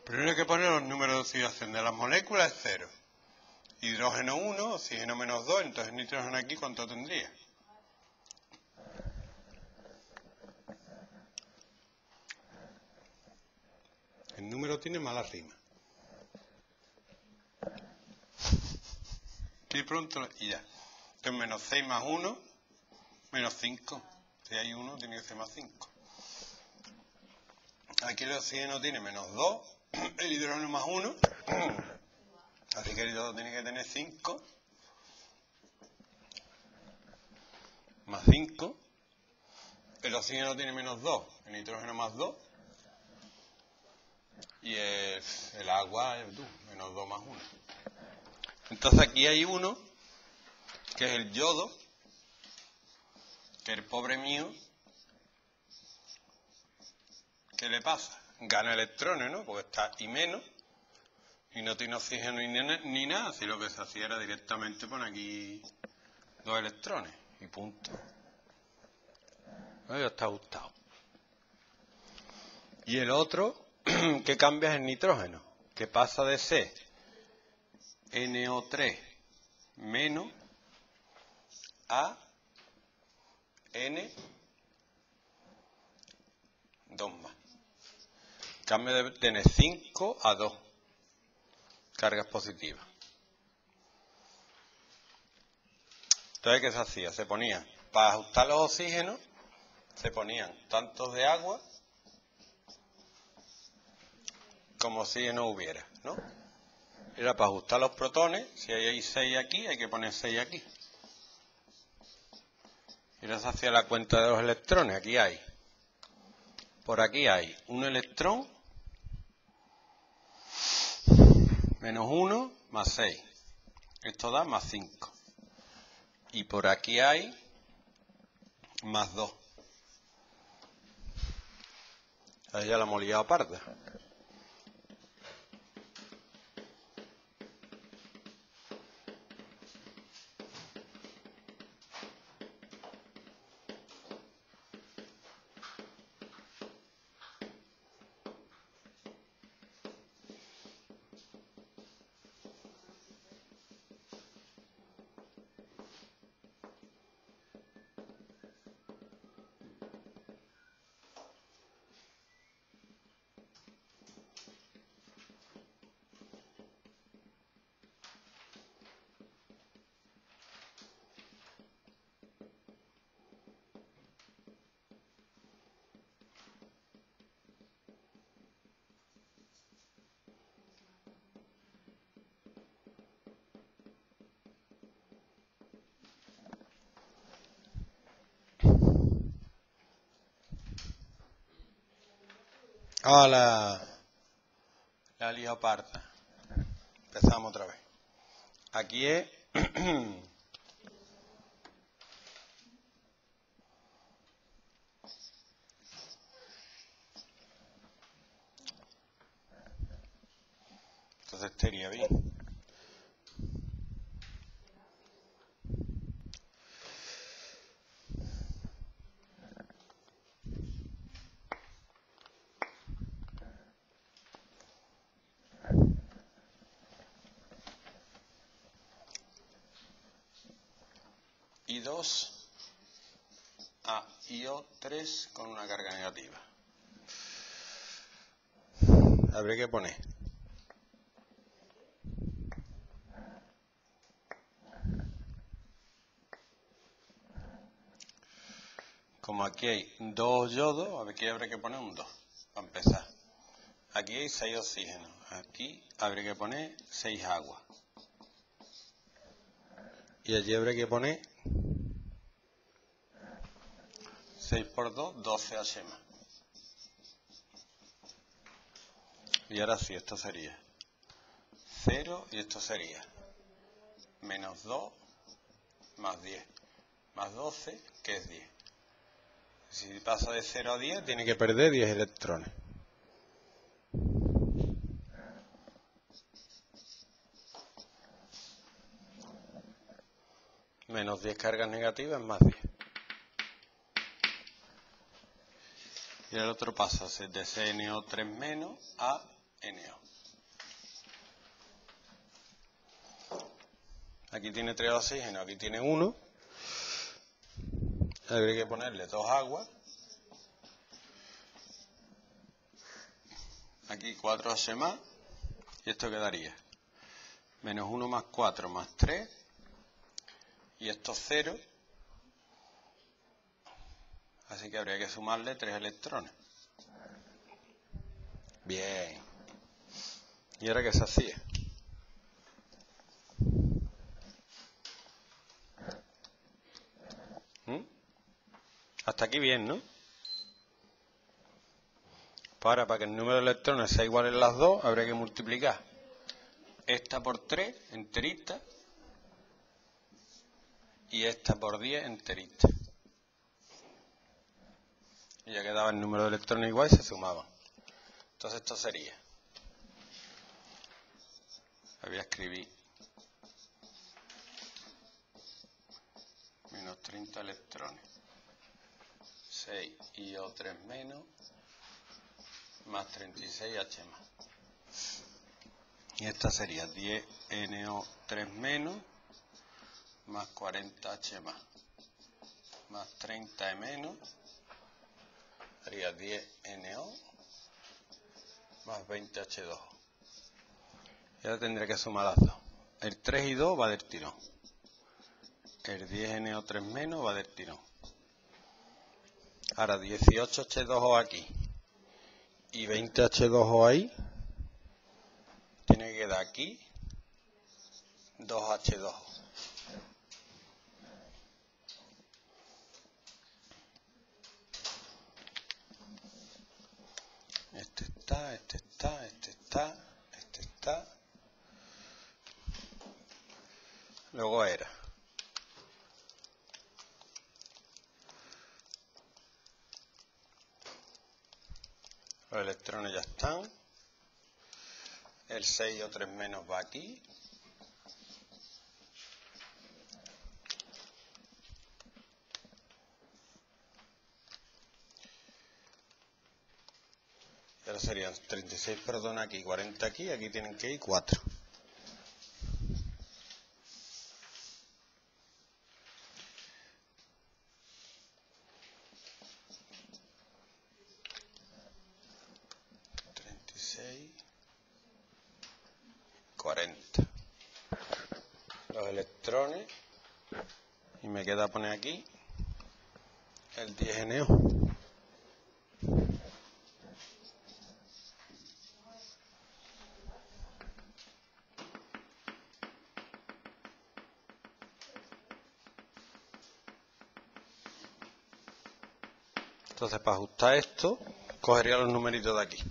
Primero hay que poner los números de oxidación de las moléculas, es 0. Hidrógeno 1, oxígeno menos 2, entonces nitrógeno aquí, ¿cuánto tendría? El número tiene mala rima. Y pronto, y ya. Entonces menos 6 más 1, menos 5. Si hay 1, tiene que ser más 5. Aquí el oxígeno tiene menos 2, el hidrógeno más 1. Así que el hidrógeno tiene que tener 5. Más 5. El oxígeno tiene menos 2, el nitrógeno más 2. Y el agua, menos 2 más 1. Entonces aquí hay uno, que es el yodo, que el pobre mío, ¿qué le pasa? Gana electrones, ¿no? Porque está I menos, y no tiene oxígeno ni nada, si lo que se hacía era directamente poner aquí 2 electrones, y punto. Ya está ajustado. Y el otro, que cambia es el nitrógeno, que pasa de ser NO3 menos a N2 más. Cambio de tener 5 a 2 cargas positivas. Entonces, ¿qué se hacía? Se ponían, para ajustar los oxígenos, se ponían tantos de agua como si no hubiera, ¿no? Era para ajustar los protones, si hay 6 aquí, hay que poner 6 aquí. Y ahora se hacía la cuenta de los electrones, aquí hay. Por aquí hay un electrón, menos 1, más 6. Esto da más 5. Y por aquí hay más 2. Ahí ya la hemos liado parda. ¡Hala! La he liado parda. Empezamos otra vez. Aquí es... Entonces estaría bien. I2 a IO3 con una carga negativa. Habría que poner como aquí hay 2 yodos, aquí habría que poner un 2 para empezar. Aquí hay 6 oxígenos, aquí habría que poner 6 aguas. Y allí habría que poner 6 por 2, 12 H más. Y ahora sí, esto sería 0 y esto sería menos 2 más 10 más 12, que es 10. Si pasa de 0 a 10, tiene que perder 10 electrones. Menos 10 cargas negativas más 10. Y el otro pasa de CNO3 menos a NO. Aquí tiene 3 oxígenos, aquí tiene 1. Habría que ponerle 2 aguas. Aquí 4H más. Y esto quedaría menos 1 más 4 más 3. Y esto 0. Así que habría que sumarle 3 electrones. Bien. ¿Y ahora qué se hacía? Hasta aquí bien, ¿no? Ahora, para que el número de electrones sea igual en las dos, habría que multiplicar esta por 3, enterita, y esta por 10, enterita. Y ya quedaba el número de electrones igual y se sumaban. Entonces esto sería, voy a escribir, menos 30 electrones, 6 IO3 menos, más 36H más. Y esta sería 10 NO3 menos, más 40H más 30E menos, haría 10 NO, más 20H2O. Y ahora tendré que sumar las dos. El 3 y 2 va del tirón. El 10 NO3 menos va del tirón. Ahora 18H2O aquí y 20H2O ahí. Tiene que quedar aquí 2H2O. Este está, este está, este está, este está. Luego era los electrones ya están. El 6 o 3 menos va aquí. Y ahora serían 36, perdón, aquí, 40 aquí, aquí tienen que ir 4. Los electrones, y me queda poner aquí el 10 NO. Entonces, para ajustar esto, cogería los numeritos de aquí.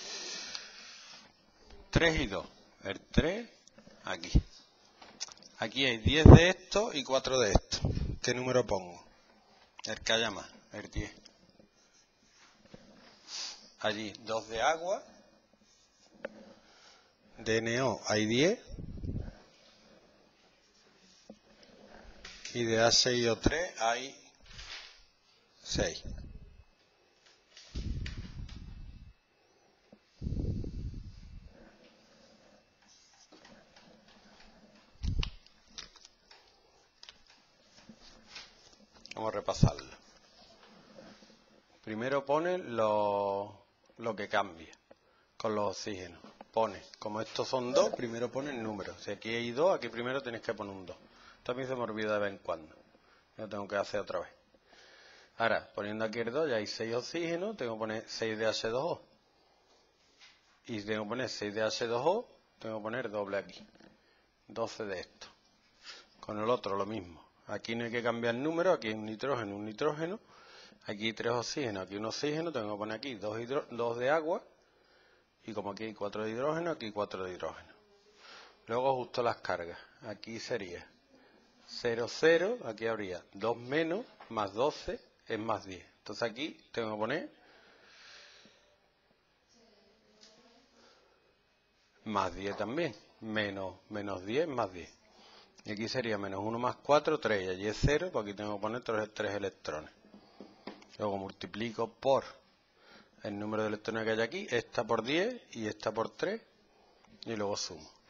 3 y 2. El 3 aquí. Aquí hay 10 de esto y 4 de esto. ¿Qué número pongo? El que haya más, el 10. Allí 2 de agua. De NO hay 10. Y de A6O3 hay 6. Vamos a repasarlo. Primero pone lo que cambia con los oxígenos. Pone, como estos son 2, primero pone el número. Si aquí hay 2, aquí primero tenéis que poner un 2. Esto a mí se me olvida de vez en cuando. Lo tengo que hacer otra vez. Ahora, poniendo aquí el 2, ya hay 6 oxígenos, tengo que poner 6 de H2O. Y si tengo que poner 6 de H2O, tengo que poner doble aquí. 12 de esto. Con el otro lo mismo. Aquí no hay que cambiar el número, aquí hay un nitrógeno. Aquí hay 3 oxígenos, aquí un oxígeno, tengo que poner aquí 2 de agua. Y como aquí hay 4 de hidrógeno, aquí 4 de hidrógeno. Luego ajusto las cargas. Aquí sería 0, 0, aquí habría 2 menos, más 12 es más 10. Entonces aquí tengo que poner más 10 también. Menos 10 más 10. Y aquí sería menos 1 más 4, 3. Y allí es 0, pues aquí tengo que poner 3 electrones. Luego multiplico por el número de electrones que hay aquí, esta por 10 y esta por 3, y luego sumo.